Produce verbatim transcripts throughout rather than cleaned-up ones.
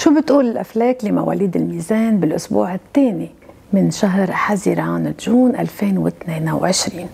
شو بتقول الأفلاك لمواليد الميزان بالأسبوع الثاني من شهر حزيران جون ألفين واثنين وعشرين؟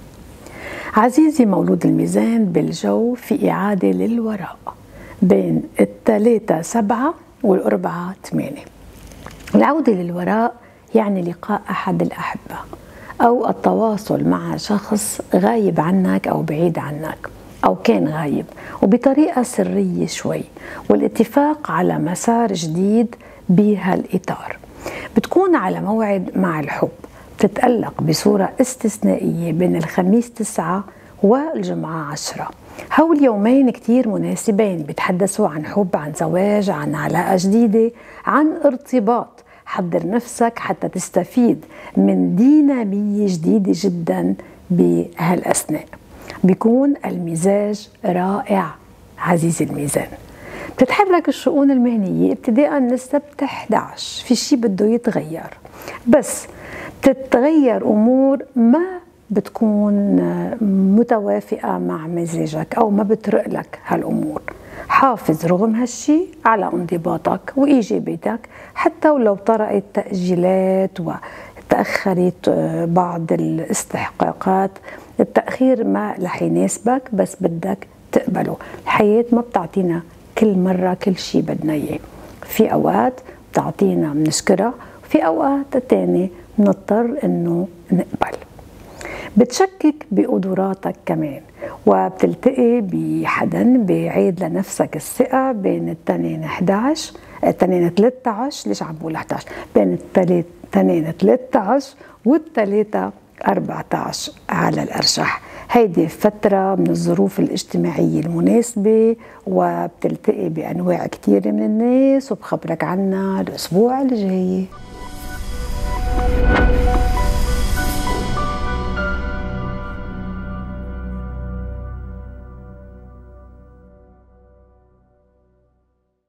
عزيزي مولود الميزان بالجو في إعادة للوراء بين الثلاثة سبعة والأربعة ثمانية. العودة للوراء يعني لقاء أحد الأحبة أو التواصل مع شخص غايب عنك أو بعيد عنك أو كان غايب وبطريقة سرية شوي، والاتفاق على مسار جديد بهالإطار. بتكون على موعد مع الحب، بتتألق بصورة استثنائية بين الخميس تسعة والجمعة عشرة. هول يومين كتير مناسبين، بيتحدثوا عن حب، عن زواج، عن علاقة جديدة، عن ارتباط. حضر نفسك حتى تستفيد من دينامية جديدة جدا بهالأثناء. بيكون المزاج رائع عزيزي الميزان. بتتحرك الشؤون المهنية ابتداء من السبت أحد عشر، في شيء بده يتغير، بس بتتغير أمور ما بتكون متوافقة مع مزاجك أو ما بترق لك هالأمور. حافظ رغم هالشي على انضباطك وإيجابيتك، حتى ولو طرأت تأجيلات وتأخرت بعض الاستحقاقات. التأخير ما رح يناسبك، بس بدك تقبله. الحياة ما بتعطينا كل مرة كل شي بدنا إياه، في أوقات بتعطينا بنشكرها، وفي أوقات تانية بنضطر إنه نقبل. بتشكك بقدراتك كمان، وبتلتقي بحدا بيعيد لنفسك الثقة بين التنين أحد عشر التنين ثلاثة عشر ليش عم بقول أحد عشر بين التنين ثلاثة عشر والتلاتة أربعة عشر على الأرجح. هيدي فترة من الظروف الاجتماعية المناسبة، وبتلتقي بأنواع كتير من الناس وبخبرك عنها الأسبوع الجاي.